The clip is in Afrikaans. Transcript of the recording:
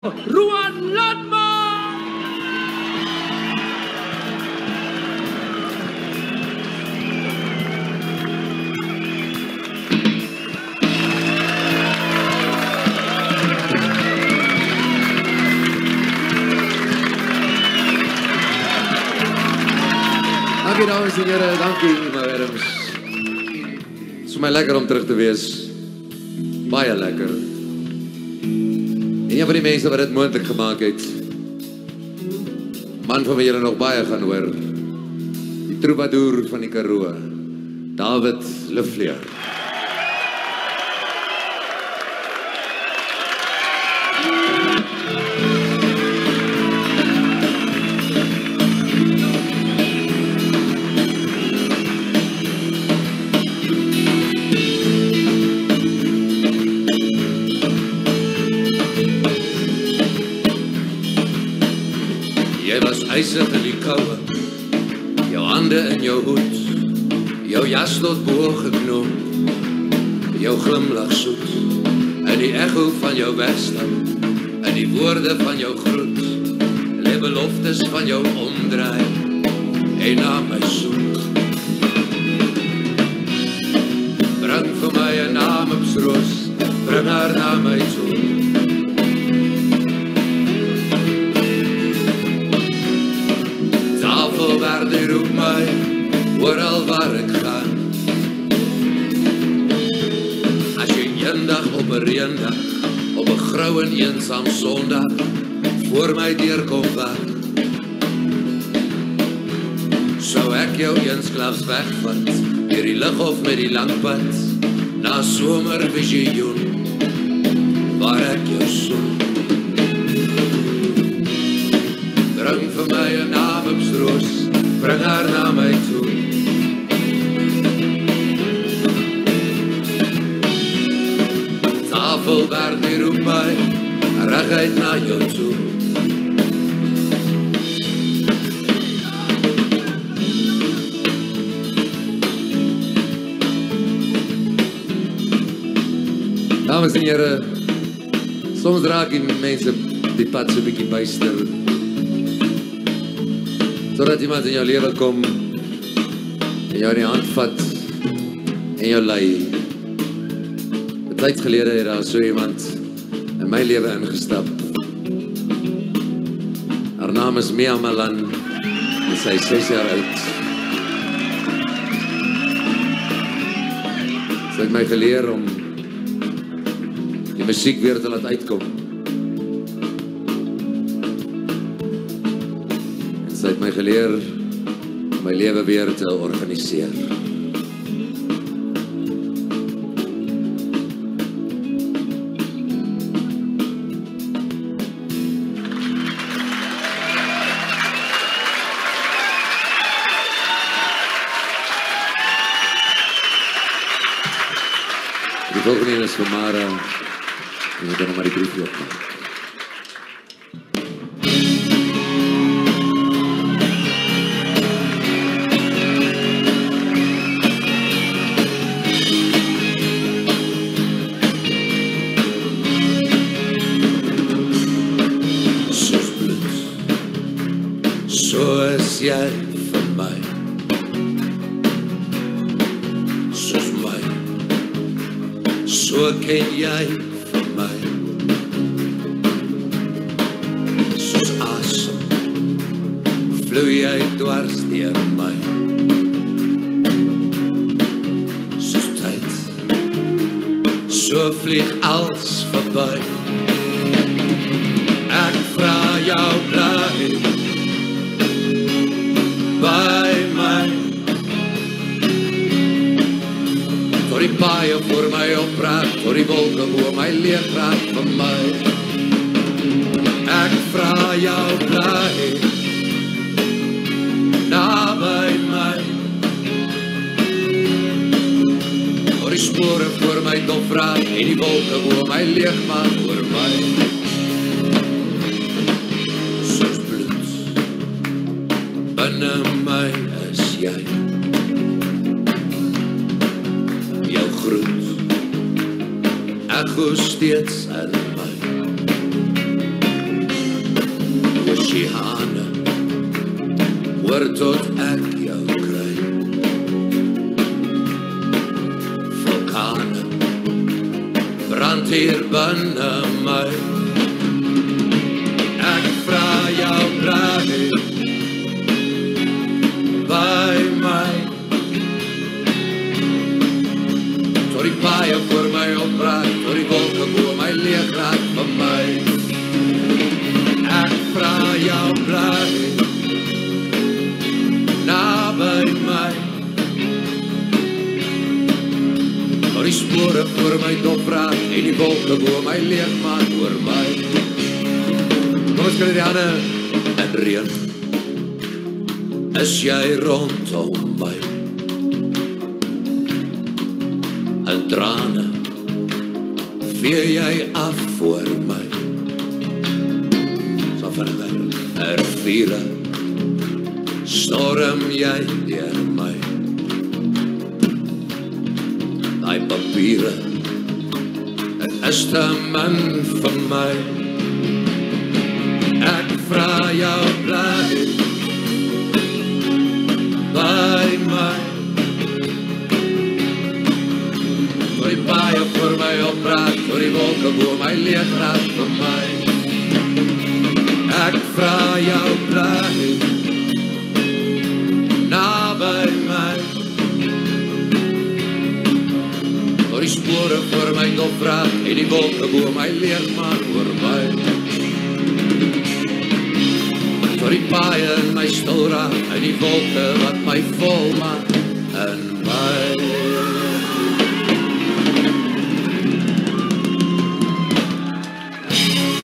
Ruan, Landman! Dankie dames en heren, dankie my werms. Het is vir my lekker om terug te wees. Baie lekker. En een van die mense wat dit moontlik gemaak het, man van wie julle nog baie gaan hoor, die troubadour van die Karoo, David Lefleur. Ysig in die koue, jou hande in jou hoed, jou jas tot bo geknoop, jou glimlach soet, in die echo van jou wegstap, in die woorde van jou groet, lê beloftes van jou omdraai, en na my soek. Bring vir my 'n Namibsroos, bring haar na my toe. Die roep my, oral waar ek gaan. As jy eendag op 'n reendag, op 'n grou en eensaam Sondag, voor my deurkom wag, sou ek jou eensklaps wegvat, deur die lug of met die langpad, na somervisioen, waar ek jou soen. Bring vir my 'n Namibsroos, bring haar na my toe. Tafelberg die roep my, reguit na jou toe. Dames en heren, soms raak die mense die pad so bietjie byster, zodat iemand in jou lewe kom en jou in die hand vat en jou lei. 'n Tyd gelede het daar so iemand in my lewe ingestap. Haar naam is Mia Malan en sy is 6 jaar oud. Sy het my geleer om die musiek weer te laat uitkom. Sy het my geleer om my lewe weer te organiseer. Die volgende een is vir Mara, en we kunnen maar die briefje opmaken. Soos jy vir my, soos my, so ken jy vir my, soos asem, vloei jy dwars deur my, soos tyd, so vlieg als verby, ek vra jou bly, by my, tot die paaie voor my opraak, tot die wolke bo my leeg raak vir my. Ek vra jou bly, naby my, tot die spore voor my dof raak, en die wolke bo my leeg maak voor my. Binne my is jy, jou groet, echo steeds in my. oceane, hoor tot ek jou kry. Vulkane, brand hier binne my. Ek vra jou bly by my. Tot die paaie voor my opbraak, tot die wolke bo my leeg raak van my. Ek vra jou bly naby my. Tot die spore voor my dopraak en die wolke bo my leeg maak oor my. Kom ons kan die hande en reën. Is jy rondom my? En trane vee jy af voor my. So verder, riviere storm jy deur my. Die papiere, het is te min vir my. Ek vra jou bly by my. Door die paaie voor my opbraak, door die wolke bo my leeg raak van my. Ek vra jou bly naby my. Door die spore voor my dopraak en die wolke bo my leeg maak oor my. Door die paaie in my stil raak en die wolke wat my vol maak.